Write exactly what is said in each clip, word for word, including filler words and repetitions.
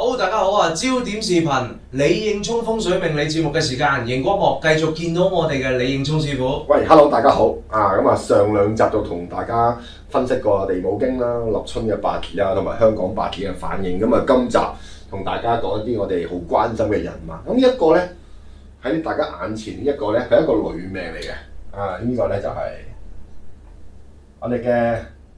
好，大家好啊！焦點視頻李應聰風水命理節目嘅時間，熒光幕繼續見到我哋嘅李應聰師傅。 喂 ，Hello， 大家好啊！咁啊，上兩集就同大家分析過地母經啦、立春嘅八字啦，同埋香港八字嘅反應。咁啊，今集同大家講一啲我哋好關心嘅人物。咁呢一個咧喺大家眼前呢一個咧係一個女命嚟嘅。啊，呢、這個咧就係我哋嘅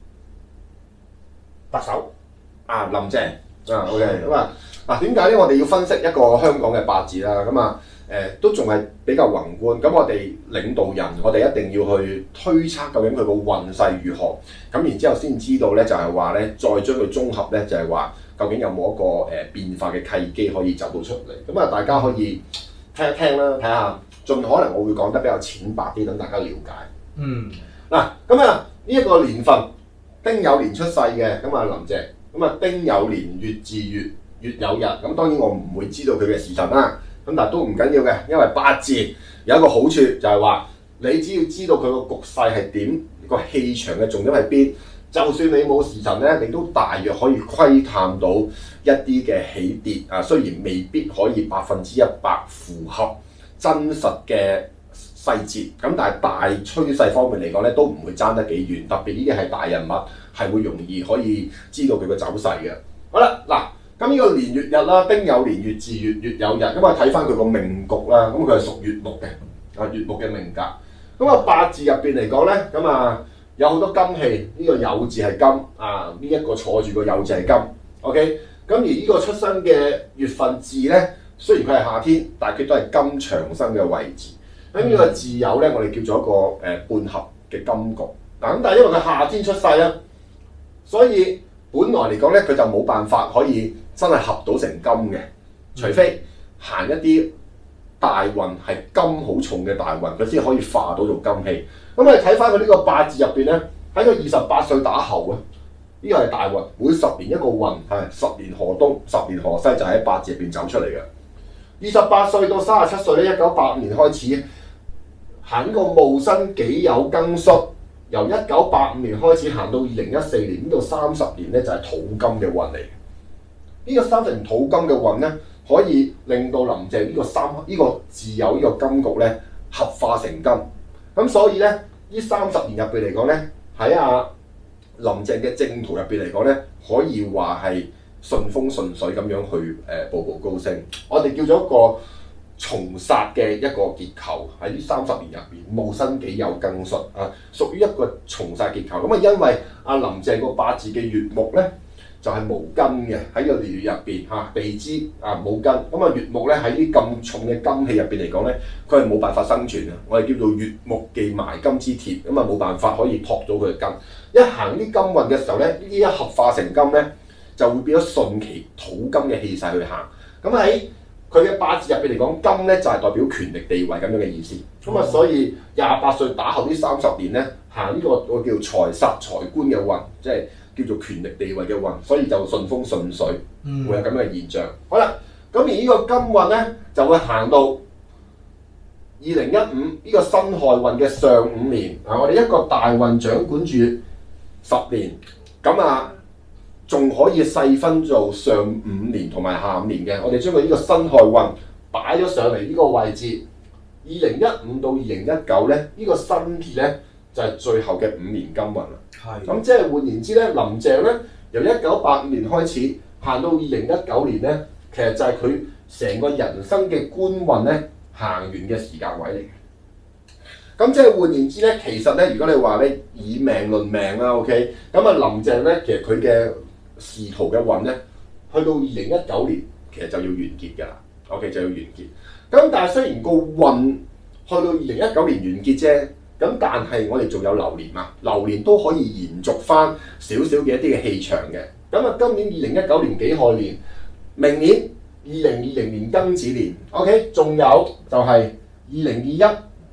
特首啊，林鄭。啊 ，OK， 咁啊，嗱點解咧？我哋要分析一個香港嘅八字啦，咁啊，誒、呃、都仲係比較宏觀。咁我哋領導人，我哋一定要去推測究竟佢個運勢如何，咁然之後先知道咧，就係話咧，再將佢綜合咧，就係話究竟有冇一個誒、呃、變化嘅契機可以走到出嚟。咁啊，大家可以聽一聽啦，睇下，盡可能我會講得比較淺白啲，等大家了解。 嗯， 嗱，咁啊，呢一個年份丁酉年出世嘅，咁啊林鄭。咁啊，丁酉年月至月月有日，咁當然我唔會知道佢嘅時辰啦。咁但係都唔緊要嘅，因為八字有一個好處就係話，你只要知道佢個局勢係點，個氣場嘅重點喺邊，就算你冇時辰咧，你都大約可以窺探到一啲嘅起跌啊。雖然未必可以百分之一百符合真實嘅細節，咁但係大趨勢方面嚟講咧，都唔會爭得幾遠。特別呢啲係大人物，係會容易可以知道佢嘅走勢嘅。好啦，嗱，咁呢個年月日啦，丁酉年月至月月有日，咁啊睇翻佢個命局啦，咁佢係屬月木嘅，啊月木嘅命格。咁啊八字入邊嚟講咧，咁啊有好多金氣，呢、這個酉字係金，啊呢一、這個坐住個酉字係金。OK， 咁而呢個出生嘅月份字咧，雖然佢係夏天，但係佢都係金長生嘅位置。咁呢個字酉咧，我哋叫做一個誒、呃、半合嘅金局。嗱咁，但係因為佢夏天出世咧，所以本來嚟講咧，佢就冇辦法可以真係合到成金嘅，除非行一啲大運係金好重嘅大運，佢先可以化到做金氣。咁我哋睇翻佢呢個八字入邊咧，喺佢二十八歲打後啊，呢、這個係大運，每十年一個運，係十年河東，十年河西，就喺八字入邊走出嚟嘅。二十八歲到三十七歲咧，一九八五年開始行呢個戊申己酉庚戌。由一九八五年開始行到二零一四年，呢度三十年咧就係土金嘅運嚟嘅。呢、這個三十年土金嘅運咧，可以令到林鄭呢個三呢、這個自有呢個金局咧合化成金。咁所以咧，呢三十年入邊嚟講咧，喺阿林鄭嘅正途入邊嚟講咧，可以話係順風順水咁樣去誒、呃、步步高升。我哋叫做一個重煞嘅一個結構喺呢三十年入邊，戊申己酉庚戌啊，屬於一個重煞結構。咁啊，因為阿林鄭個八字嘅月木咧就係、是、無根嘅，喺個年月入邊嚇地支啊冇根，咁啊月木咧喺啲咁重嘅金氣入邊嚟講咧，佢係冇辦法生存啊。我哋叫做月木忌埋金之鐵，咁啊冇辦法可以托到佢嘅根。一行啲金運嘅時候咧，呢啲一合化成金咧，就會變咗順其土金嘅氣勢去行。咁喺佢嘅八字入邊嚟講，金咧就係、是、代表權力地位咁樣嘅意思。咁啊、嗯，所以廿八歲打後呢三十年咧，行呢、這個我叫財煞財官嘅運，即係叫做權力地位嘅運，所以就順風順水，嗯、會有咁樣嘅現象。好啦，咁而呢個金運咧就會行到二零一五呢個辛亥運嘅上五年啊，我哋一個大運掌管住十年，咁啊。仲可以細分做上五年同埋下五年嘅，我哋將佢呢個辛亥運擺咗上嚟呢個位置。二零一五到二零一九咧，呢、這個辛鐵咧就係、是、最後嘅五年金運啦。係咁，即係換言之咧，林鄭咧由一九八五年開始行到二零一九年咧，其實就係佢成個人生嘅官運咧行完嘅時間位嚟嘅。咁即係換言之咧，其實咧，如果你話咧以命論命啦 ，OK， 咁啊林鄭咧，其實佢嘅仕途嘅運咧，去到二零一九年其實就要完結㗎啦 ，OK 就要完結。咁但係雖然個運去到二零一九年完結啫，咁但係我哋仲有流年嘛，流年都可以延續翻少少嘅一啲嘅氣場嘅。咁啊，今年二零一九年己亥年，明年二零二零年庚子年 ，OK， 仲有就係二零二一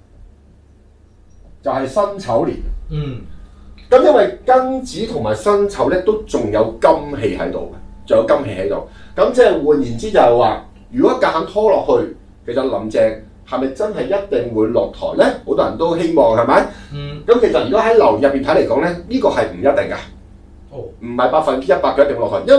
就係辛丑年。嗯。咁因為庚子同埋辛丑咧都仲有金氣喺度嘅，仲有金氣喺度。咁即係換言之就係話，如果夾硬拖落去，其實林鄭係咪真係一定會落台咧？好多人都希望係咪？嗯。咁其實如果喺流入邊睇嚟講咧，呢、這個係唔一定㗎。哦。唔係百分之一百佢一定落台，因為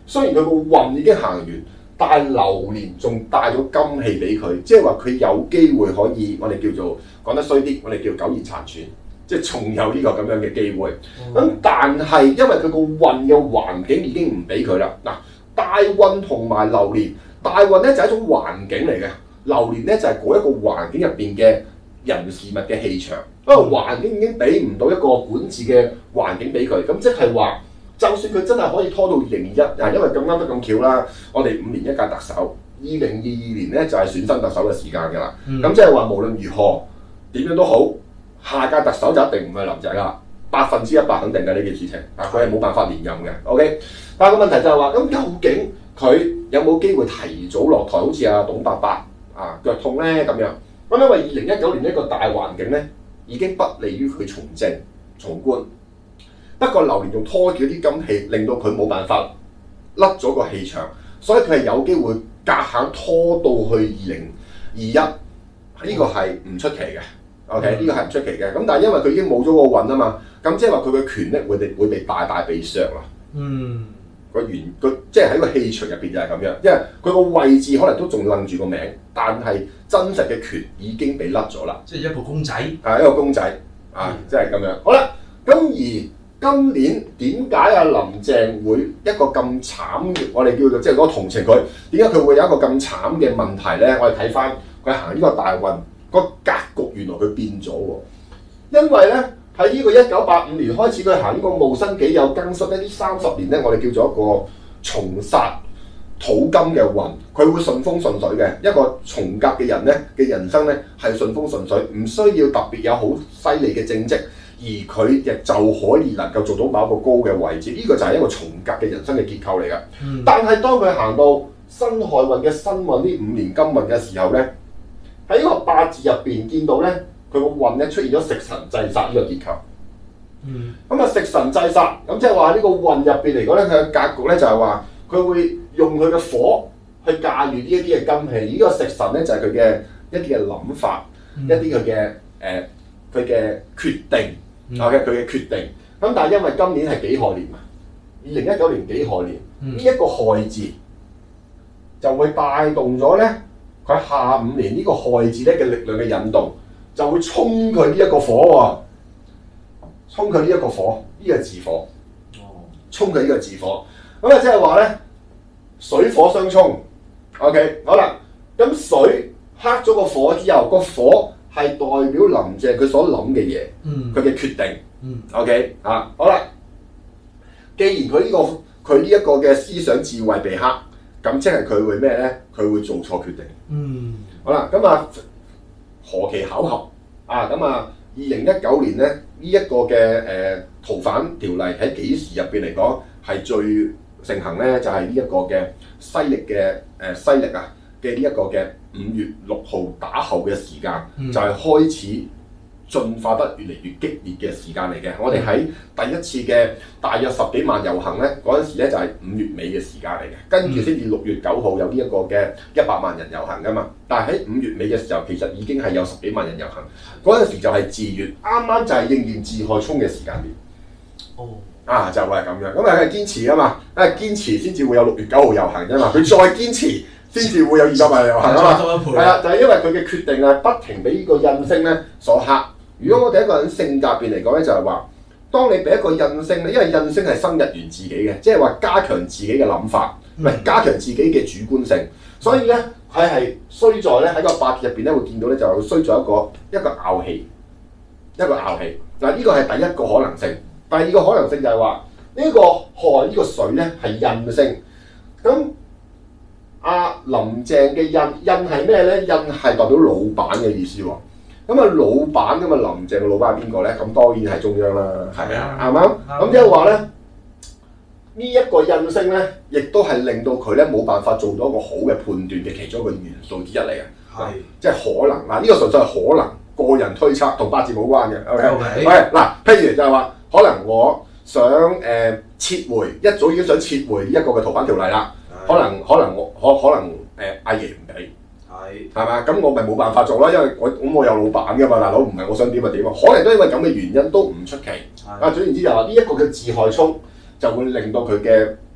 雖然佢個運已經行完，但係流年仲帶咗金氣俾佢，即係話佢有機會可以我哋叫做講得衰啲，我哋叫苟延殘喘，即係仲有呢個咁樣嘅機會。咁、嗯、但係因為佢個運嘅環境已經唔俾佢啦。嗱，大運同埋流年，大運咧就係一種環境嚟嘅，流年咧就係嗰一個環境入邊嘅人事物嘅氣場。因為環境已經俾唔到一個管治嘅環境俾佢，咁即係話。就算佢真係可以拖到二零二一，啊，因為咁啱得咁巧啦，我哋五年一屆特首，二零二二年咧就係、是、選新特首嘅時間㗎啦。咁、嗯、即係話無論如何點樣都好，下屆特首就一定唔係林鄭啦，百分之一百肯定嘅呢件事情。啊，佢係冇辦法連任嘅。OK， 但係個問題就係話，咁究竟佢有冇機會提早落台？好似阿董伯伯啊腳痛咧咁樣。咁因為二零一九年呢個大環境咧已經不利於佢從政從官。不過流年仲拖住啲金氣，令到佢冇辦法甩咗個氣場，所以佢係有機會夾硬拖到去二零二一，呢個係唔出奇嘅。OK，呢個係唔出奇嘅。咁但係因為佢已經冇咗個運啊嘛，咁即係話佢嘅權力會被會被大大被削啦。嗯，個原個即係喺個氣場入邊就係咁樣，因為佢個位置可能都仲愣住個名，但係真實嘅權已經被甩咗啦。 即係一個公仔， 係一個公仔啊，即係咁樣。好啦，咁而今年點解阿林鄭會一個咁慘嘅？我哋叫做即係嗰個同情佢，點解佢會有一個咁慘嘅問題咧？我哋睇翻佢行呢個大運，個格局原來佢變咗喎。因為咧喺呢個一九八五年開始，佢行呢個戊申己酉庚戌咧，呢三十年咧，我哋叫做一個重煞土金嘅運，佢會順風順水嘅。一個重格嘅人咧嘅人生咧係順風順水，唔需要特別有好犀利嘅政績。而佢亦就可以能夠做到某一個高嘅位置，呢、這個就係一個重格嘅人生嘅結構嚟㗎。嗯、但係當佢行到辛亥運嘅辛運呢五年金運嘅時候咧，喺呢個八字入邊見到咧，佢個運咧出現咗食神制殺呢個結構。咁啊、嗯、食神制殺，咁即係話呢個運入邊嚟講咧，佢嘅格局咧就係話佢會用佢嘅火去駕馭呢一啲嘅金氣。呢、這個食神咧就係佢嘅一啲嘅諗法，嗯、一啲佢嘅誒佢嘅決定。OK，佢嘅決定，咁但係因為今年係己亥年啊，二零一九年己亥年，呢一、嗯、個亥字就會帶動咗咧，佢下五年呢個亥字咧嘅力量嘅引動，就會衝佢呢一個火喎，衝佢呢一個火，呢、這個字火，衝佢呢個字火，咁啊即係話咧水火相衝 ，OK， 好啦，咁水克咗個火之後，個火。係代表林鄭佢所諗嘅嘢，佢嘅、嗯、決定、嗯、，OK 啊，好啦。既然佢呢、這個佢呢一個嘅思想智慧被黑，咁即係佢會咩咧？佢會做錯決定。嗯，好啦，咁啊何其巧合啊！咁啊，二零一九年咧呢一、這個嘅誒、呃、逃犯條例喺幾時入邊嚟講係最盛行咧？就係呢一個嘅西歷嘅誒西歷啊嘅呢一個嘅。五月六號打後嘅時間，嗯、就係開始進化得越嚟越激烈嘅時間嚟嘅。嗯、我哋喺第一次嘅大約十幾萬遊行咧，嗰陣時咧就係五月尾嘅時間嚟嘅，跟住先至六月九號有呢一個嘅一百萬人遊行噶嘛。但係喺五月尾嘅時候，其實已經係有十幾萬人遊行。嗰陣時就係自月，啱啱就係應驗自亥沖嘅時間段。哦，啊就係咁樣，咁啊係堅持啊嘛，啊堅持先至會有六月九號遊行啫嘛。佢再堅持。先至會有二百萬遊行啊嘛，係啊，就係、是、因為佢嘅決定啊，不停俾呢個印星咧所克。如果我哋一個人性格邊嚟講咧，就係、是、話，當你俾一個印星咧，因為印星係生日元自己嘅，即係話加強自己嘅諗法，唔係、嗯、加強自己嘅主觀性。所以咧，佢係衰在咧喺個八字入邊咧會見到咧，就係衰在一個一個拗氣，一個拗氣。嗱，呢個係第一個可能性。第二個可能性就係話，呢、這個亥呢個水咧係印星，咁。阿、啊、林鄭嘅印印係咩咧？印係代表老闆嘅意思喎。咁啊，老闆咁啊，林鄭嘅老闆係邊個咧？咁當然係中央啦，係啊，啱唔啱？咁即係話咧，呢一、這個印星咧，亦都係令到佢咧冇辦法做到一個好嘅判斷嘅其中一個元素之一嚟嘅。係是，即係可能嗱，呢、這個純粹係可能，個人推測同八字冇關嘅。OK，喂，嗱，譬如就係話，可能我想誒、呃、撤回，一早已經想撤回呢一個嘅逃犯條例啦。可能可能我可可能誒阿爺唔俾，係係嘛？咁我咪冇辦法做啦，因為我咁我有老闆噶嘛，大佬唔係我想點就點啊。可能都因為咁嘅原因都唔出奇。啊，總言之就話呢一個嘅自亥沖就會令到佢嘅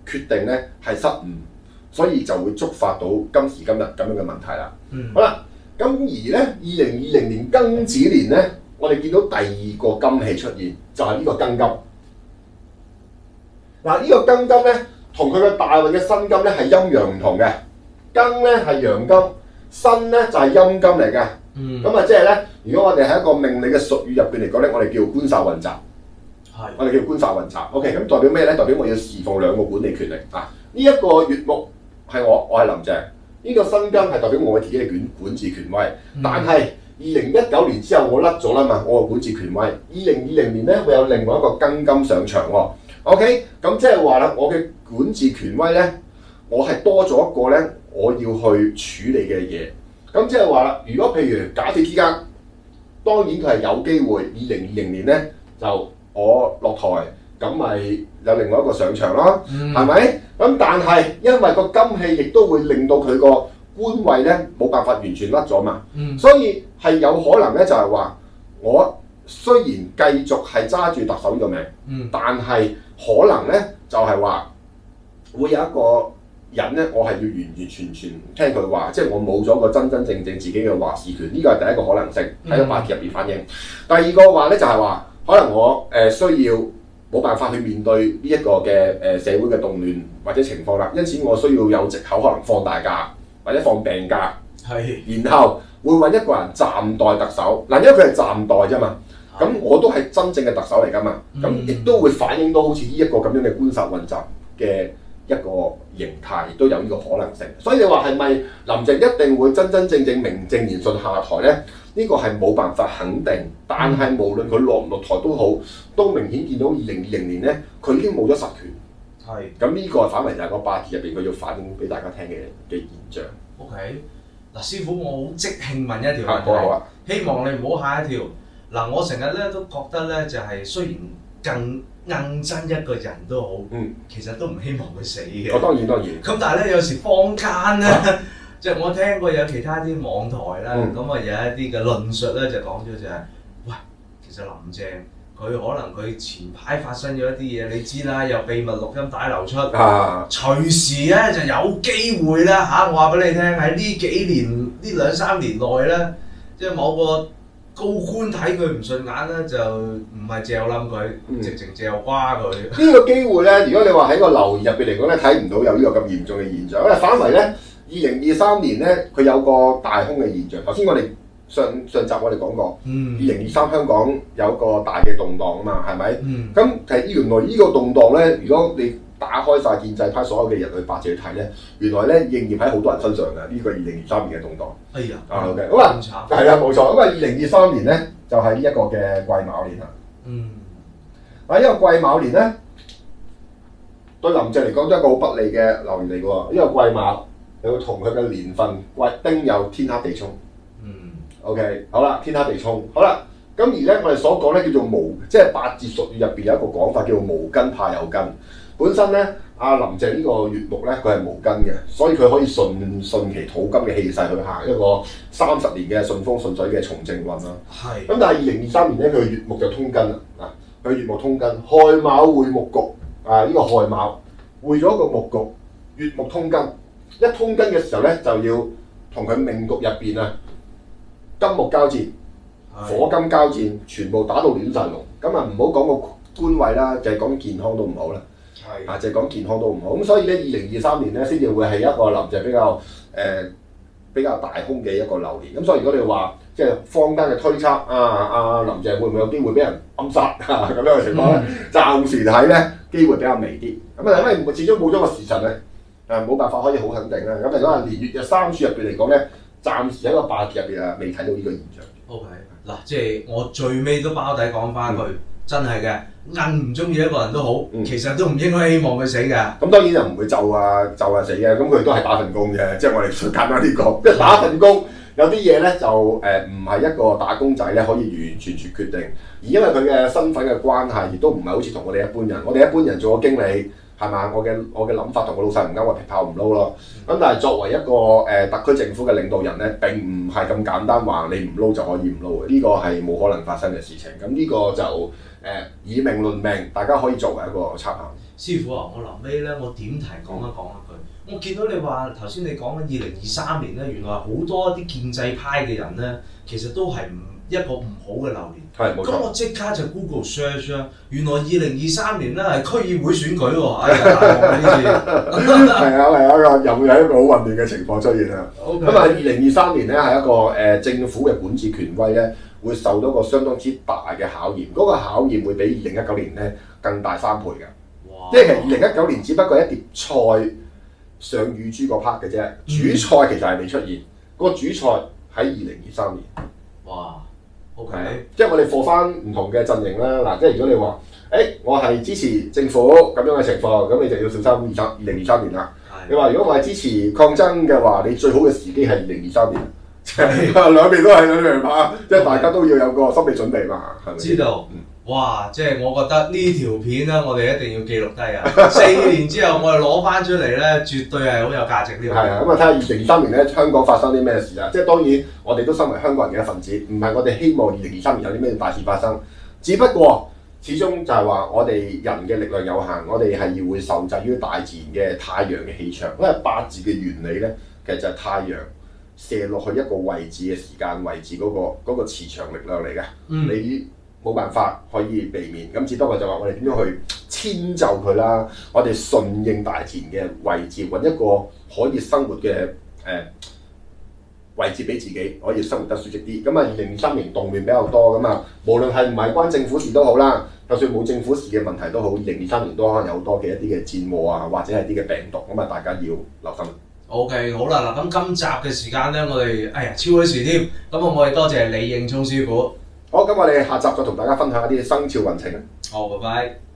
決定咧係失誤，所以就會觸發到今時今日咁樣嘅問題啦。 嗯、 好啦，咁而咧二零二零年庚子年咧，我哋見到第二個金氣出現，就係、是、呢個庚金。嗱，呢個庚金咧，同佢嘅大運嘅辛金咧係陰陽唔同嘅。庚咧係陽金，辛咧就係陰金嚟嘅。咁啊、嗯，即係咧，如果我哋喺一個命理嘅術語入邊嚟講咧，我哋叫官煞混雜。係是，我哋叫官煞混雜。OK，咁代表咩咧？代表我要侍奉兩個管理權力啊！呢、這、一個月木係我，我係林鄭。呢、這個辛金係代表我自己嘅管管治權威。嗯、但係二零一九年之後我甩咗啦嘛，我嘅管治權威。二零二零年咧會有另外一個庚金上場喎。OK，咁即係話啦，我嘅管治權威咧，我係多咗一個咧，我要去處理嘅嘢。咁即係話啦，如果譬如假設之間，當然佢係有機會，二零二零年咧就我落台，咁咪有另外一個上場咯，係咪、嗯？咁但係因為個金氣亦都會令到佢個官位咧冇辦法完全甩咗嘛，嗯、所以係有可能咧就係話我雖然繼續係揸住特首呢個名，嗯、但係可能咧就係話會有一個人咧，我係要完完全全聽佢話，即係我冇咗個真真正正自己嘅話事權，呢個係第一個可能性喺個八字入邊反映。嗯、第二個話咧就係話，可能我誒、呃、需要冇辦法去面對呢一個嘅誒、呃、社會嘅動亂或者情況啦，因此我需要有藉口可能放大假或者放病假，係是，然後會揾一個人暫代特首。嗱，因為佢係暫代啫嘛，咁是我都係真正嘅特首嚟噶嘛，咁亦、嗯、都會反映到好似呢一個咁樣嘅官煞混雜嘅一個形態，亦都有呢個可能性。所以你話係咪林鄭一定會真真正正名正言順下台咧？呢、這個係冇辦法肯定。但係無論佢落唔落台都好，都明顯見到二零二零年咧，佢已經冇咗實權。係是。咁呢個反為就係個八字入邊佢要反映俾大家聽嘅嘅現象。 OK，嗱師傅，我好即興問一條問題， 好啊、 希望你唔好下一條。嗱，我成日咧都覺得咧，就係、是、雖然更硬憎一個人都好，嗯，其實都唔希望佢死嘅。 我、哦、當然當然。 咁但係咧，有時坊間咧，啊、即係我聽過有其他啲網台啦，咁啊、嗯、有一啲嘅論述咧就講咗就係、是，喂，其實林鄭佢可能佢前排發生咗一啲嘢，你知啦，有秘密錄音帶流出，啊、隨時咧就有機會啦嚇、啊，我話俾你聽喺呢幾年呢兩三年內咧，即係某個高官睇佢唔順眼咧，就唔係嚼冧佢，嗯、直情嚼瓜佢。呢個機會咧，如果你話喺個留言入邊嚟講咧，睇唔到有呢個咁嚴重嘅現象。因為反為咧，二零二三年咧，佢有個大空嘅現象。頭先我哋上上集我哋講過，二零二三香港有個大嘅動盪啊嘛，係咪？咁、嗯、其實原來呢個動盪咧，如果你打開晒建制派所有嘅人去八字去睇咧，原來咧應驗喺好多人身上嘅呢、這個二零二三年嘅動盪。哎呀，啊 OK，咁啊，係啊，冇錯。咁啊，二零二三年咧就係呢一個嘅癸卯年啦。嗯，啊，因為癸卯年咧對林鄭嚟講都係一個好不利嘅流年嚟嘅喎。因為癸卯又會同佢嘅年份癸丁酉天克地沖。嗯 ，OK， 好啦，天克地沖，好啦。咁而咧我哋所講咧叫做無，即係八字術語入邊有一個講法叫做無根怕有根。本身咧，阿林鄭呢個月木咧，佢係無根嘅，所以佢可以順順其土金嘅氣勢去行一個三十年嘅順風順水嘅從政運啦。係是。咁但係二零二三年咧，佢月木就通根啦。啊，佢月木通根，亥卯會木局啊！呢、這個亥卯會咗個木局，月木通根。一通根嘅時候咧，就要同佢命局入邊啊，金木交戰、火金交戰，全部打到亂晒龍。咁啊，唔好講個官位啦，就係、是、講健康都唔好啦。係啊，就係講健康都唔好，咁所以咧，二零二三年咧先至會係一個林鄭比較誒、呃、比較大空嘅一個流年。咁所以如果你話即係坊間嘅推測啊，阿、啊、林鄭會唔會有機會俾人暗殺啊咁樣嘅情況咧？嗯、暫時睇咧機會比較微啲。咁啊，因為始終冇咗個時辰咧，誒冇辦法可以好肯定啦。咁如果係年月嘅三柱入邊嚟講咧，暫時喺個八字入邊啊未睇到呢個現象。O K，嗱，即係我最尾都包底講翻佢，嗯、真係嘅。硬唔中意一個人都好，嗯、其實都唔應該希望佢死嘅。咁當然就唔會就啊就啊死嘅，咁佢都係打份工嘅，即係我哋簡單啲講，即係打份工有啲嘢咧就誒唔係一個打工仔咧可以完完全全決定，而因為佢嘅身份嘅關係，亦都唔係好似同我哋一般人。我哋一般人做個經理係嘛，我嘅我嘅諗法同我老細唔啱，我劈炮唔撈咯。咁但係作為一個誒、呃、特區政府嘅領導人咧，並唔係咁簡單話你唔撈就可以唔撈嘅，呢、這個係冇可能發生嘅事情。咁呢個就誒、呃、以命論命，大家可以作為一個參考。 師傅啊，我臨尾咧，我點題講一講一句。我見到你話頭先你講緊二零二三年咧，原來好多啲建制派嘅人咧，其實都係唔一個唔好嘅流年。 係冇錯。 咁我即刻就 Google search 啦，原來二零二三年咧係區議會選舉喎。哎呀，大鑊呢次。 係啊係啊，又有一個好混亂嘅情況出現啊。咁啊，二零二三年咧係一個誒、呃、政府嘅管治權威咧，會受到個相當之大嘅考驗。嗰、那個考驗會比二零一九年咧更大三倍㗎。即係二零一九年只不過一碟菜上乳豬個 part 嘅啫，主菜其實係未出現。個主菜喺二零二三年。 哇 ！OK， 即係我哋貨翻唔同嘅陣營啦。嗱，即係如果你話，誒、欸、我係支持政府咁樣嘅情況，咁你就要小心二三二零二三年啦。你話如果我係支持抗爭嘅話，你最好嘅時機係二零二三年。兩邊都係兩樣嘛，即係大家都要有個心理準備嘛，係咪？ 知道。嗯哇！即係我覺得呢條片咧，我哋一定要記錄低啊！四年之後我哋攞翻出嚟咧，絕對係好有價值呢個。 係啊，咁啊睇下二零二三年咧，香港發生啲咩事啊？即係當然，我哋都身為香港人嘅一份子，唔係我哋希望二零二三年有啲咩大事發生。只不過始終就係話，我哋人嘅力量有限，我哋係要會受制於大自然嘅太陽嘅氣場。因為八字嘅原理咧，其實就係太陽射落去一個位置嘅時間位置嗰、嗰個嗰個磁場力量嚟嘅。嗯、你冇辦法可以避免，咁只不過就話我哋點樣去遷就佢啦，我哋順應大自然嘅位置，揾一個可以生活嘅誒、呃、位置俾自己，可以生活得舒適啲。咁啊，二零二三年動亂比較多，咁啊，無論係唔係關政府事都好啦，就算冇政府事嘅問題都好，二零二三年都可能有好多嘅一啲嘅戰禍啊，或者係啲嘅病毒，咁啊，大家要留心。 OK， 好啦，嗱，咁今集嘅時間咧，我哋哎呀超咗時添，咁啊，我哋多謝李應聰師傅。 好，咁我哋下集再同大家分享一啲生肖運程。 好，拜拜。